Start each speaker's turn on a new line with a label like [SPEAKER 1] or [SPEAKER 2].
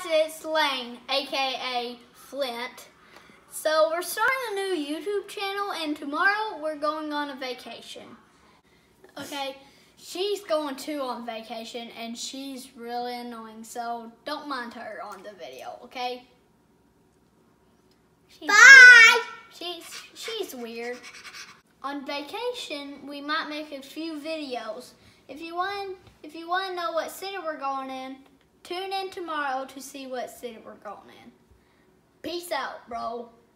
[SPEAKER 1] it's Lane, aka Flint. So we're starting a new YouTube channel and tomorrow we're going on a vacation. Okay, she's going too on vacation and she's really annoying, so don't mind her on the video, okay?
[SPEAKER 2] Bye!
[SPEAKER 1] She's weird. On vacation, we might make a few videos. If you want to know what city we're going in, tune in tomorrow to see what city we're going in. Peace out, bro.